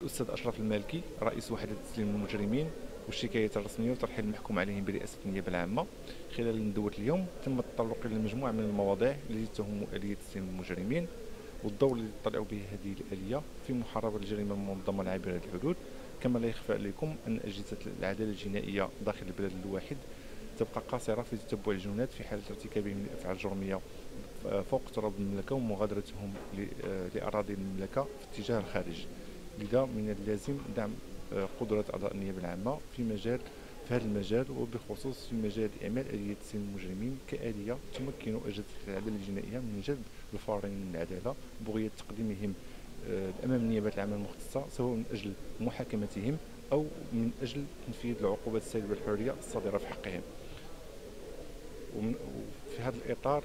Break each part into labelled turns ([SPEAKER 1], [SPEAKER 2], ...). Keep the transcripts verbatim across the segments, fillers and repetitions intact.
[SPEAKER 1] الأستاذ أشرف المالكي رئيس وحدة تسليم المجرمين والشكايات الرسمية وترحيل المحكوم عليهم برئاسة النيابة العامة. خلال ندوة اليوم تم التطرق إلى مجموعة من المواضيع التي تهم آلية تسليم المجرمين والدور الذي تطلع به هذه الآلية في محاربة الجريمة المنظمة العابرة للحدود. كما لا يخفى عليكم أن أجهزة العدالة الجنائية داخل البلد الواحد تبقى قاصرة في تتبع الجنات في حالة ارتكابهم لأفعال جرمية فوق تراب المملكة ومغادرتهم لأراضي المملكة في اتجاه الخارج. لذا من اللازم دعم قدرة أعضاء النيابة العامة في مجال في هذا المجال، وبخصوص في مجال إعمال آلية تسليم المجرمين كآلية تمكن أجهزة العدالة الجنائية من جلب الفارين من العدالة بغية تقديمهم أمام النيابة العامة المختصة، سواء من أجل محاكمتهم أو من أجل تنفيذ العقوبات السالبة للحرية الصادرة في حقهم. وفي هذا الإطار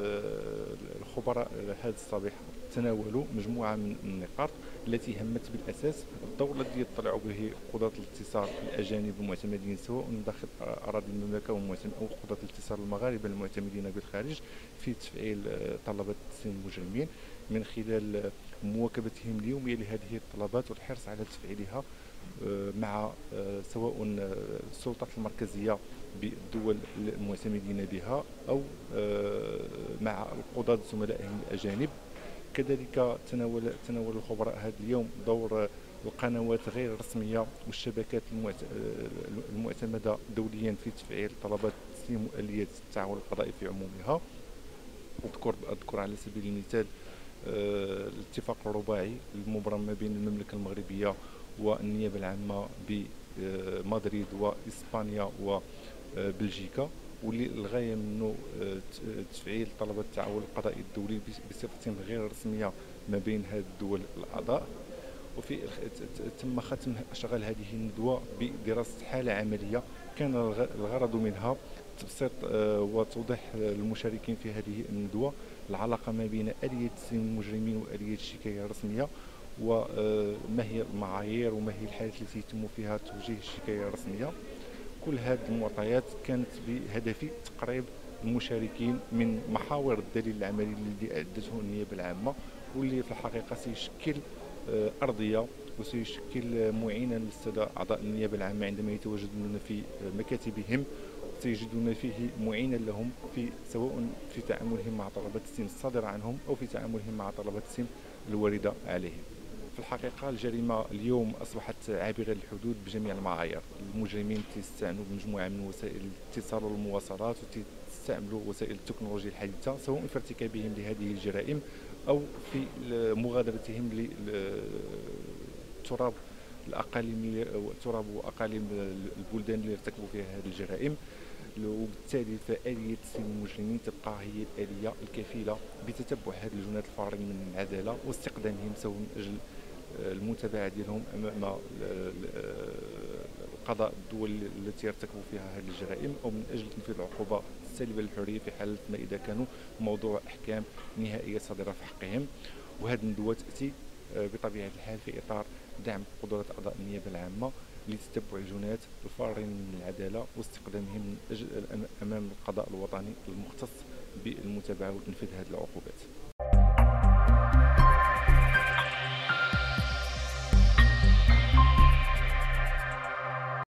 [SPEAKER 1] الخبراء هذا الصباح تناولوا مجموعة من النقاط التي همت بالأساس الدور الذي يطلع به قضاة الاتصال الأجانب المعتمدين سواء داخل أراضي المملكة أو قضاة الاتصال المغاربة المعتمدين بالخارج في تفعيل طلبات تسليم المجرمين من خلال مواكبتهم اليومية لهذه الطلبات والحرص على تفعيلها مع سواء السلطات المركزية بالدول المعتمدين بها أو مع القضاة زملائهم الأجانب. كذلك تناول تناول الخبراء هذا اليوم دور القنوات غير الرسمية والشبكات المعتمدة دوليا في تفعيل طلبات تسليم آليات التعاون القضائي في عمومها. أذكر أذكر على سبيل المثال الاتفاق الرباعي المبرم ما بين المملكة المغربية والنيابة العامة بمدريد وإسبانيا وبلجيكا، واللي الغاية منه تفعيل طلبات التعاون القضائي الدولي بصفة غير رسمية ما بين هذه الدول الأعضاء. وفي تم ختم أشغال هذه الندوة بدراسة حالة عملية كان الغرض منها تبسيط وتوضيح للمشاركين في هذه الندوة العلاقة ما بين آلية تسليم المجرمين وآلية الشكاية الرسمية، وما هي المعايير وما هي الحالات التي يتم فيها توجيه الشكاية الرسمية. كل هذه المعطيات كانت بهدف تقريب المشاركين من محاور الدليل العملي الذي أعدته النيابة العامة، واللي في الحقيقة سيشكل أرضية وسيشكل معينا للسادة أعضاء النيابة العامة عندما يتواجدون في مكاتبهم، سيجدون فيه معينا لهم في سواء في تعاملهم مع طلبات التسليم الصادرة عنهم أو في تعاملهم مع طلبات التسليم الواردة عليهم. في الحقيقة الجريمة اليوم أصبحت عابرة للحدود بجميع المعايير. المجرمين تستعملوا بمجموعة من وسائل الاتصال والمواصلات وتستعملوا وسائل التكنولوجيا الحديثة سواء في ارتكابهم لهذه الجرائم أو في مغادرتهم للتراب الأقاليمية تراب وأقاليم البلدان اللي ارتكبوا فيها هذه الجرائم. وبالتالي فآلية تسليم المجرمين تبقى هي الآلية الكفيلة بتتبع هذه الجنات الفارين من العدالة واستقدامهم سواء من أجل المتابعة ديالهم أمام القضاء الدول التي يرتكبوا فيها هذه الجرائم أو من أجل تنفيذ العقوبة السالبة للحرية في حالة ما إذا كانوا موضوع أحكام نهائية صادرة في حقهم. وهذه الندوة تأتي بطبيعة الحال في إطار دعم قدرة أعضاء النيابة العامة لتتبع الجنات الفارين من العدالة واستقدامهم من أجل أمام القضاء الوطني المختص بالمتابعة وتنفيذ هذه العقوبات.